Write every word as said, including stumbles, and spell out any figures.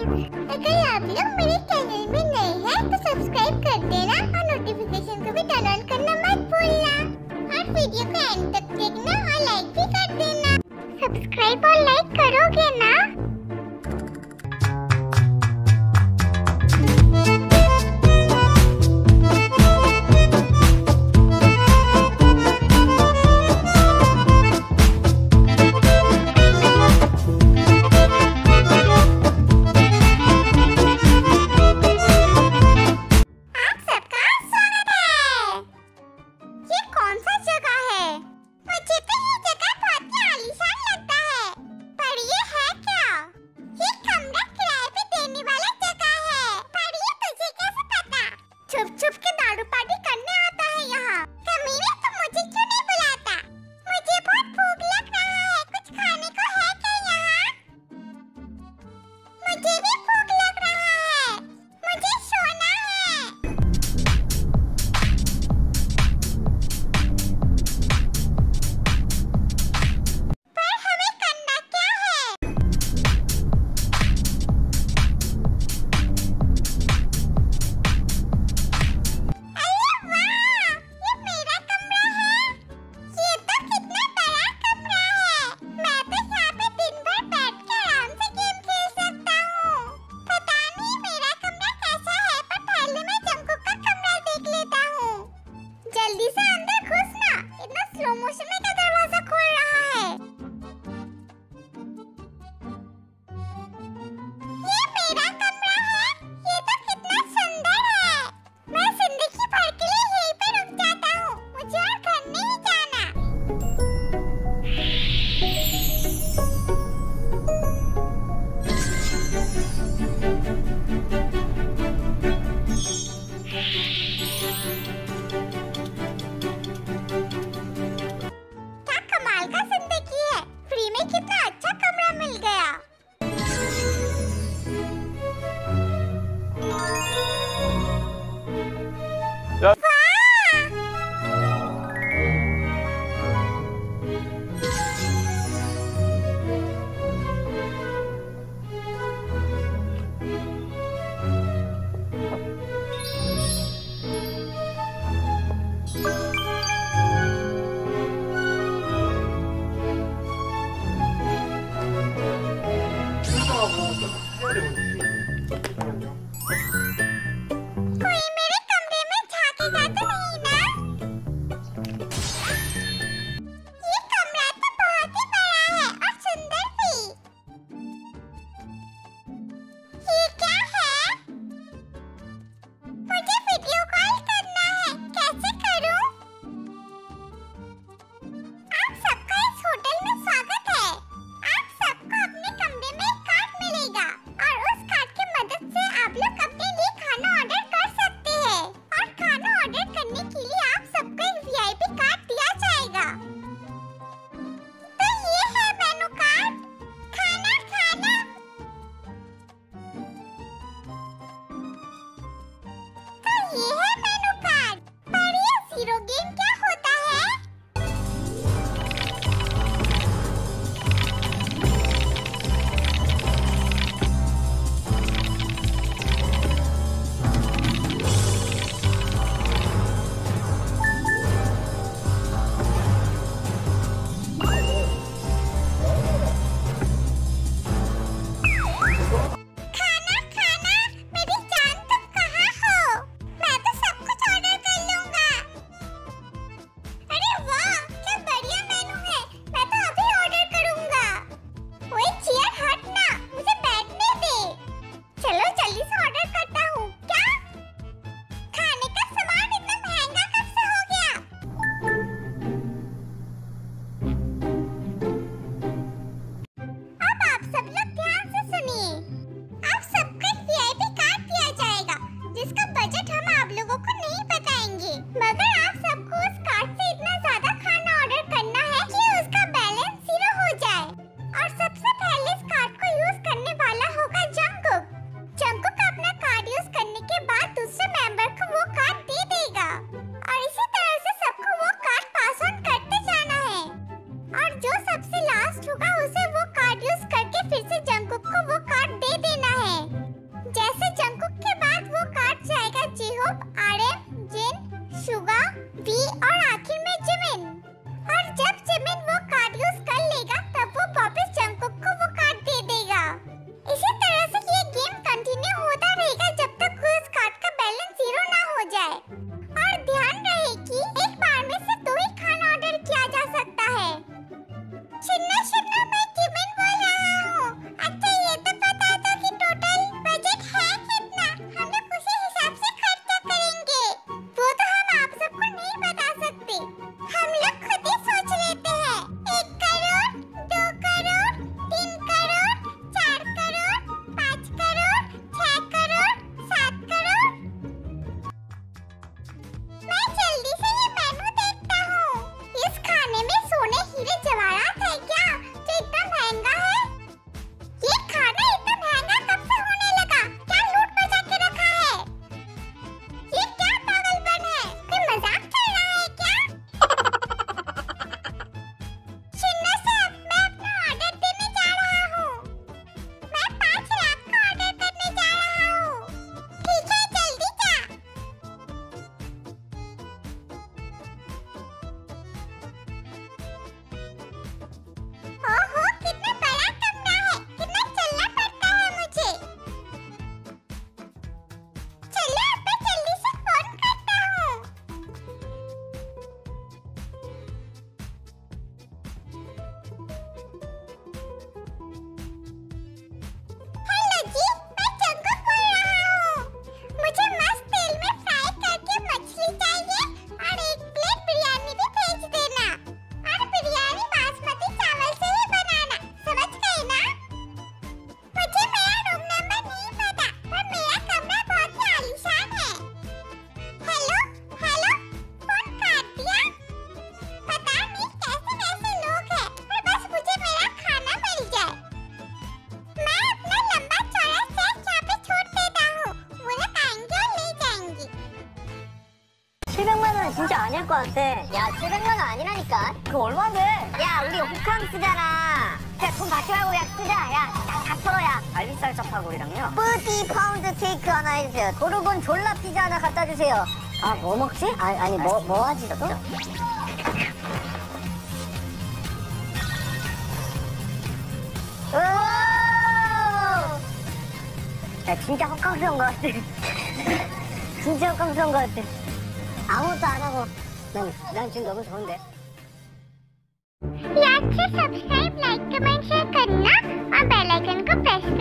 अगर आप लोग मेरे चैनल में नए हैं तो सब्सक्राइब कर देना और नोटिफिकेशन को भी टर्न ऑन करना मत भूलना और वीडियो को एंड तक देखना और लाइक भी कर देना। सब्सक्राइब और लाइक करोगे ना? छुप छुप के दारू पार्टी करने आता है यहाँ। कमीने, तुम मुझे क्यों नहीं बुलाता? मुझे बहुत भूख लग रहा है, कुछ खाने को है क्या यहाँ? मुझे भी भूख लग रहा है, मुझे सोना है। पर हमें करना क्या है? 원은 진짜 아닐 것 같아. 야, 칠백만 원 아니라니까. 그거 얼마인데? 야, 우리 호캉 쓰잖아. 야, 돈 받지 말고 그냥 쓰자. 야, 다, 다 털어야. 갈비살 짭하고리랑요. 뿌띠 파운드 케이크 하나 해주세요. 고르곤 졸라 피자 하나 갖다 주세요. 아, 뭐 먹지? 아, 아니, 뭐, 뭐 하지 또? 야, 진짜 헛강스러운 것 같아. 진짜 헛강스러운 것 같아. 아무것도 안 하고. 난, 난 지금 너무 좋은데. याद से सब्सक्राइब लाइक कमेंट शेयर करना और बेल आइकन को प्रेस